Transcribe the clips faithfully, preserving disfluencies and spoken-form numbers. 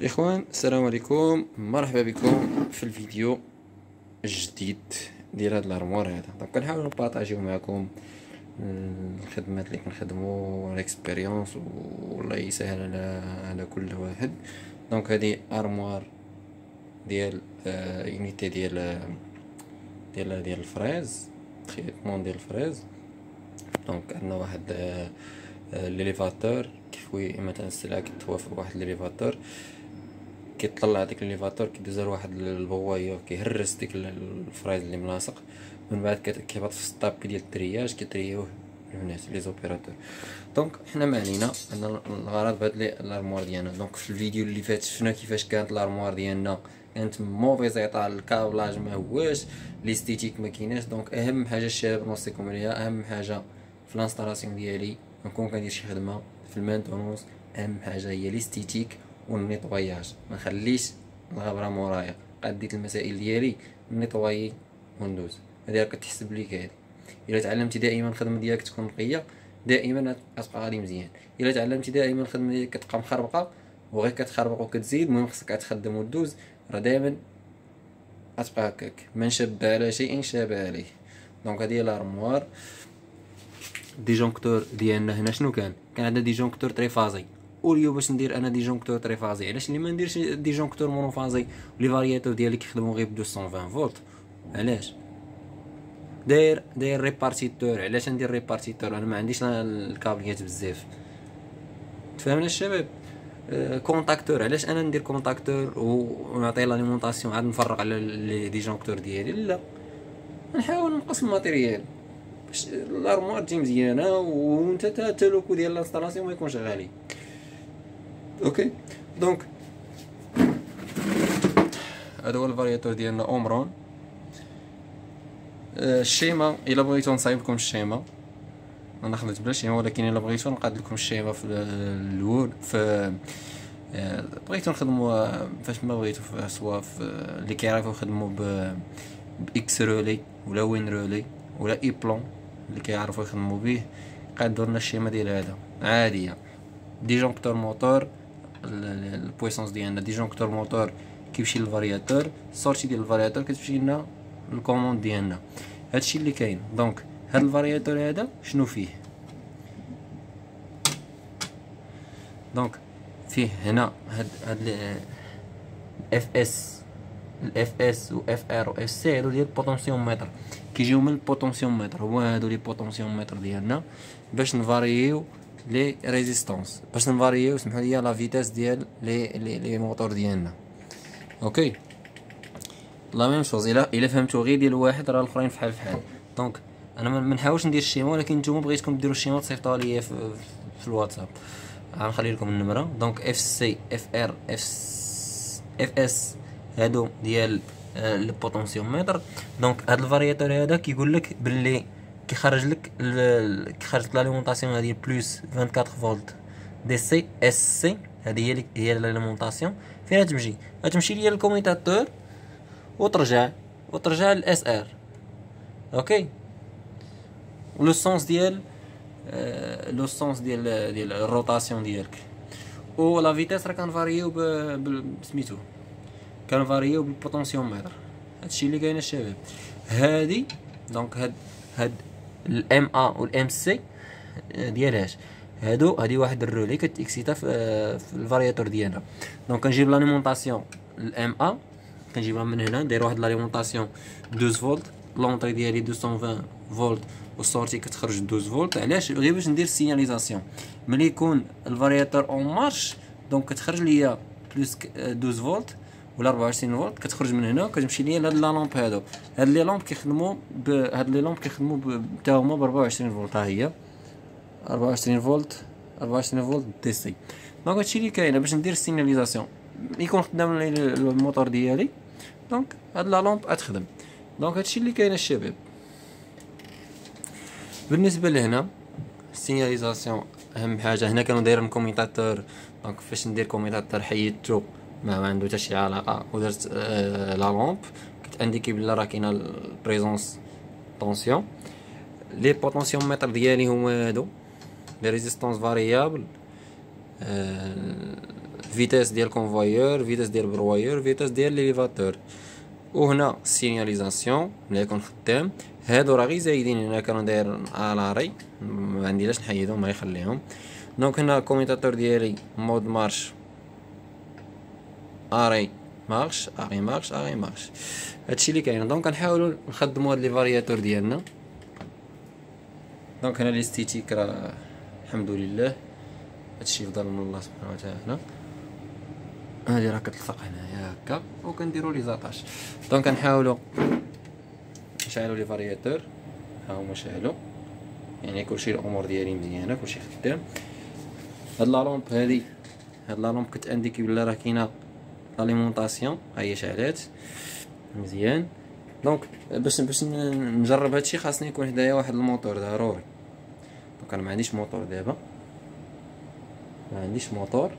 اخوان، السلام عليكم، مرحبا بكم في الفيديو الجديد ديال هاد الارموار هذا. دونك كنحاول نبارطاجيو معكم الخدمات اللي كنخدمو، الاكسبيريونس، والله يسهل على على كل واحد. دونك هذه ارموار ديال آه يونيتي ديال ديال ديال الفريز، تريتمون ديال الفريز. دونك عندنا واحد آه آه ليليفاتور، كيفوي مثلا السلعه كتوافق واحد ليليفاتور، كيطلع ديك الليفاتور كيدوزها لواحد البوايه، كيهرس ديك الفرايز اللي ملاصق، من بعد كيهبط في السطاب ديال الترياج، كيتريوه الناس لي زوبيراتور. دونك حنا ما علينا، عندنا الغرض بهاد الارموار ديالنا. دونك في الفيديو اللي فات شفنا كيفاش كانت الارموار ديالنا، كانت موفيز ايطال، الكابلاج ما هواش، ليستيتيك ما كايناش. دونك اهم حاجه الشباب نوصيكم عليها، اهم حاجه في الانستالاسيون ديالي نكون كندير شي خدمه في المانتونونس، اهم حاجه هي ليستيتيك والنيطواياج. ما نخليش الغبره مورايا، قديت المسائل ديالي نيطوايي وندوز. هذه كتحسب ليك. هذه الا تعلمتي دائما الخدمه ديالك تكون نقيه، دائما غتبقى غادي مزيان. الا تعلمتي دائما الخدمه ديالك كتبقى مخربقه وغير كتخربق وكتزيد، المهم خصك تخدم وتدوز، راه دائما غتبقى هكاك. من شب على شيء شاب عليه. دونك هذه هي الارموار. ديجونكتور ديالنا هنا شنو كان؟ كان عندنا ديجونكتور تريفازي. واليوم باش ندير انا ديجونكتور تريفازي، علاش اللي ما نديرش ديجونكتور مونوفازي؟ لي فارياتور ديالي كيخدموا غير ب مئتين وعشرين فولت. علاش داير داير ريبارتيتور؟ علاش ندير ريبارتيتور؟ انا ما عنديش الكابليات بزاف، تفهمنا الشباب؟ أه كونتاكتور، علاش انا ندير كونتاكتور ونعطي لاليمونطاسيون عاد نفرق على لي ديجونكتور ديالي؟ لا، نحاول نقص الماتيريال باش الارموار تجي مزيانه، وانت تا لوكو ديال الانستالاسيون ما يكونش غالي. اوكي، دونك هذا هو الفارياتور ديالنا اومرون. أه الشيما، الا بغيتو نصايب لكم الشيما، انا خديت بلا شيما، ولكن الا بغيتو نقاد لكم الشيما في الوورد، في أه بغيتو نخدموا فاش ما بغيتو، سواء في اللي كيعرفوا يخدموا ب باكس رولي ولا وين رولي ولا اي بلون، اللي كيعرفوا يخدموا به قادوا لنا الشيما ديال هذا عاديه. ديجونكتور موتور، البويسونس ديالنا ديجونكتور موتور كيمشي للفارياتور، السورتي ديال الفارياتور كتمشي لنا الكوموند ديالنا. هادشي اللي كاين. دونك هاد الفارياتور هذا شنو فيه؟ دونك فيه هنا هاد هاد اف اس، الاف اس و اف ار و اف سي، هادو ديال البوتونسيوم متر، كيجيو من البوتونسيوم متر. هو هادو لي بوتونسيوم متر ديالنا باش نفاريو لي ريزيستانس، باش نفاريو سمحوا لي لا فيتاس ديال لي لي لي موتور ديالنا. اوكي، لا ميم شوز. الا الا فهمتوا غير ديال واحد راه الاخرين فحال فحال. دونك انا ما نحاولش ندير الشيما، ولكن نتوما بغيتكم ديروا الشيما تصيفطوها ليا في, في الواتساب، غنخلي لكم النمره. دونك اف سي اف ار اف اف اس هادو ديال البوتونسيوم متر. دونك هاد الفارياتور هذا كيقول لك باللي كيخرج لك كيخرج لك لاليمونطاسيون هذه بلس أربعة وعشرين فولت دي سي اس سي. هذه هي هي لاليمونطاسيون. فين تمشي؟ غتمشي ليا للكوميتاتور وترجع وترجع للاس ار. اوكي، لو سونس ديال آه لو سونس ديال ديال الروتاسيون ديالك، و لا فيتاس راه كنفاريو ب سميتو، كنفاريو بالبوتونسيوم متر. هادشي اللي كاين الشباب. هادي دونك هاد هاد الام ا والام سي ديالهاش هادو، هادي واحد الرولي كتاكسيتا في, في الفارياتور ديالنا. دونك كنجيب لاليمونطاسيون الام ا، كنجيبها من هنا، ندير واحد لاليمونطاسيون اثناش فولت، لونطري ديالي مئتين وعشرين فولت والسورتي كتخرج اثناش فولت. علاش؟ غير باش ندير السيناليزاسيون ملي يكون الفارياتور اون مارش. دونك كتخرج ليا بلس اثناش فولت ولا أربعة وعشرين فولت، كتخرج من هنا وكتمشي ليا لهاد لا لامب. هادو هاد لي لامب كيخدموا ب هاد لي لامب كيخدموا حتى هما ب أربعة وعشرين فولت. ها هي أربعة وعشرين فولت، أربعة وعشرين فولت دي سي. دونك هادشي اللي كاين باش ندير السيناليزاسيون يكون خدام الموتور ديالي. دونك هاد لا لامب غتخدم. دونك هادشي اللي كاين الشباب. بالنسبه لهنا السيناليزاسيون، اهم حاجه هنا كانوا دايرين كوميتاتور. دونك فاش ندير كوميتاتور حيدتو ما, ما عنده حتى شي علاقه، ودرت آه لا لامب كتانديكي بلا راه كاينه البريزونس طونسيون. لي بوتونسيوم متر ديالي هما هادو، لي ريزيستانس فاريابل، آه فيتاس ديال كونفويور، فيتاس ديال بروايور، فيتاس ديال ليليفاتور. وهنا السينياليزاسيون ملي يكون خدام. هادو راه غير زايدين، هنا كانوا داير الاري ما عندي لاش نحيدهم، ما يخليهم. دونك هنا الكوميتاتور ديالي مود مارش اري مارش اري مارش اري مارش، هادشي اللي كاين. دونك كنحاولوا نخدموا هاد لي فارياتور ديالنا. دونك هنا ليستيتيك راه الحمد لله هادشي فضل من الله سبحانه وتعالى. هادي راه كتلصق هنايا هكا وكنديروا لي زاطاش. دونك كنحاولوا نشعلوا لي فارياتور، ها هما شعلوا، يعني كلشي الامور ديالي مزيانه، كلشي خدام. هاد لا لومب هادي، هاد لا لومب كنت انديكي بلا راه كاينه اليمونطاسيون، ها هي شعلات مزيان. دونك باش باش نجرب هادشي خاصني يكون هدايا واحد الموتور ضروري. دونك انا ما عنديش موتور دابا، ما عنديش موتور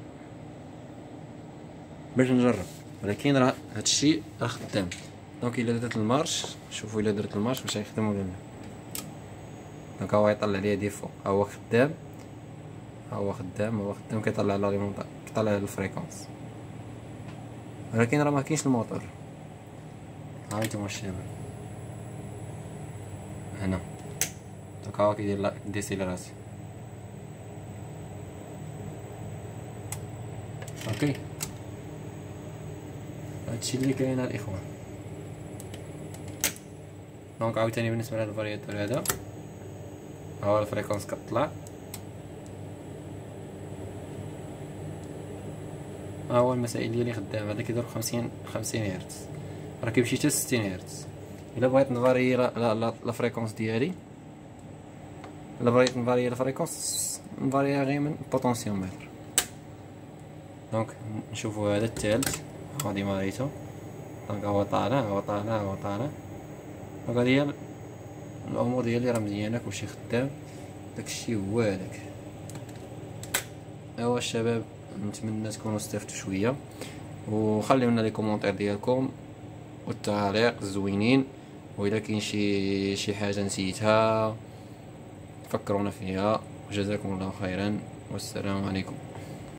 باش نجرب، ولكن راه هادشي راه خدام. دونك الا درت المارش، شوفوا الا درت المارش واش غيخدم ولا لا. دونك هو يطلع ليا ديفو، ها هو خدام، ها هو خدام، ها هو خدام، كيطلع لا ليمونطا، كيطلع الفريكونس، ولكن راه ما كاينش الموتور. ها انتما الشباب هنا. دونك ها هو كيدير لا ديسيليراسيون. اوكي، هادشي اللي كاين الاخوان. دونك عاوتاني بالنسبه لهاد الفارياتور هذا، ها هو الفريكونس كتطلع، ها هو المسائل ديالي خدام. هذا كيدير خمسين خمسين هرتز، راه كيمشي حتى ستين هرتز. الا بغيت نفاري لا لا لا فريكونس ديالي، الا بغيت نفاري الفريكونس نفاريها غير من بوتونسيومتر. دونك نشوفوا هذا الثالث، غادي ماريتو. دونك هو طالع، هو طالع، هو طالع. دونك هادي هي الامور ديالي راه مزيانه، كلشي خدام. داكشي هو هذاك. ايوا الشباب، نتمنى تكونوا استفدتوا شويه، وخليو لنا لي كومونتير ديالكم والتعاليق الزوينين، واذا كاين شي شي حاجه نسيتها فكرونا فيها. وجزاكم الله خيرا، والسلام عليكم.